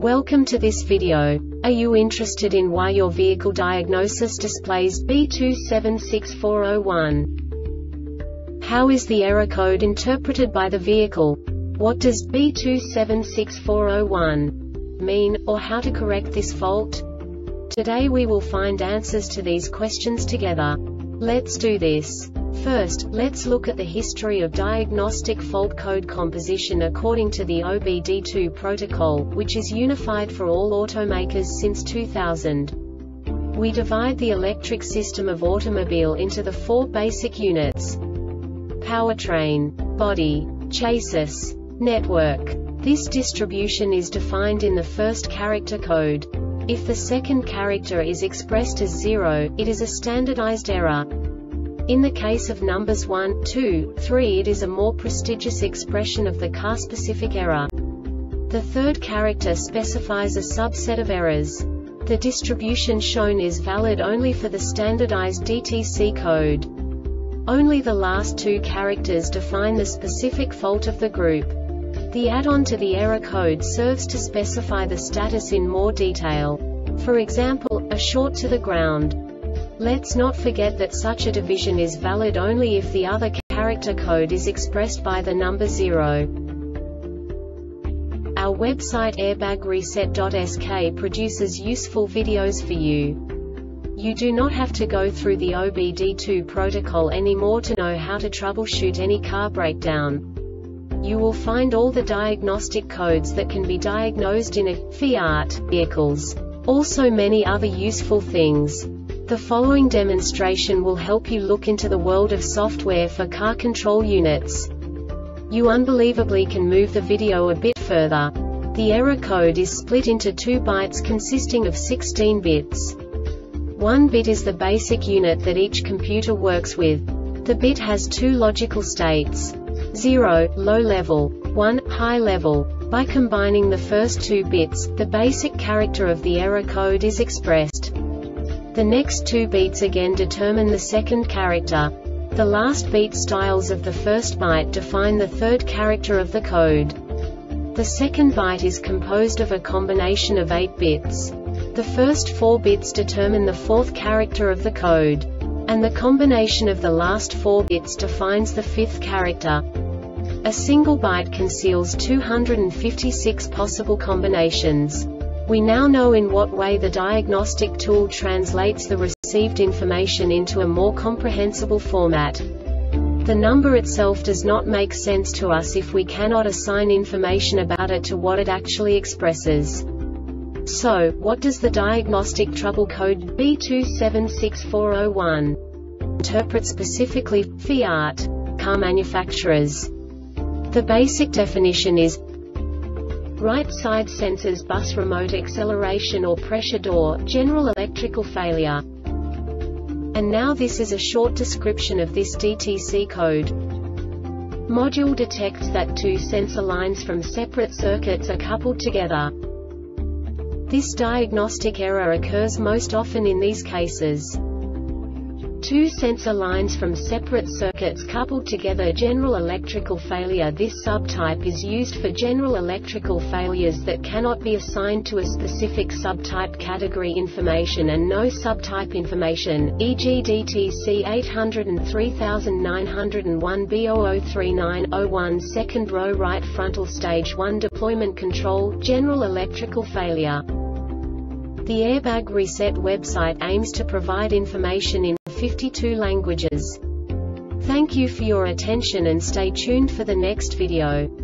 Welcome to this video. Are you interested in why your vehicle diagnosis displays B276401? How is the error code interpreted by the vehicle? What does B276401 mean, or how to correct this fault? Today we will find answers to these questions together. Let's do this. First, let's look at the history of diagnostic fault code composition according to the OBD2 protocol, which is unified for all automakers since 2000. We divide the electric system of automobile into the four basic units: powertrain, body, chassis, network. This distribution is defined in the first character code. If the second character is expressed as 0, it is a standardized error. In the case of numbers 1, 2, 3, it is a more prestigious expression of the car-specific error. The third character specifies a subset of errors. The distribution shown is valid only for the standardized DTC code. Only the last two characters define the specific fault of the group. The add-on to the error code serves to specify the status in more detail. For example, a short to the ground. Let's not forget that such a division is valid only if the other character code is expressed by the number 0. Our website airbagreset.sk produces useful videos for you. You do not have to go through the OBD2 protocol anymore to know how to troubleshoot any car breakdown. You will find all the diagnostic codes that can be diagnosed in a Fiat vehicles. Also many other useful things. The following demonstration will help you look into the world of software for car control units. You unbelievably can move the video a bit further. The error code is split into 2 bytes consisting of 16 bits. 1 bit is the basic unit that each computer works with. The bit has 2 logical states: 0, low level, 1, high level. By combining the first 2 bits, the basic character of the error code is expressed. The next 2 beats again determine the second character. The last beat styles of the first byte define the third character of the code. The second byte is composed of a combination of 8 bits. The first 4 bits determine the fourth character of the code. And the combination of the last 4 bits defines the fifth character. A single byte conceals 256 possible combinations. We now know in what way the diagnostic tool translates the received information into a more comprehensible format. The number itself does not make sense to us if we cannot assign information about it to what it actually expresses. So, what does the diagnostic trouble code B276401 interpret specifically for Fiat car manufacturers? The basic definition is right side sensors, bus remote acceleration or pressure door, general electrical failure. And now this is a short description of this DTC code. Module detects that 2 sensor lines from separate circuits are coupled together. This diagnostic error occurs most often in these cases: 2 sensor lines from separate circuits coupled together, general electrical failure. This subtype is used for general electrical failures that cannot be assigned to a specific subtype category information and no subtype information, e.g. DTC 803901 B003901 second row right frontal stage 1 deployment control, general electrical failure. The Airbag Reset website aims to provide information in 52 languages. Thank you for your attention and stay tuned for the next video.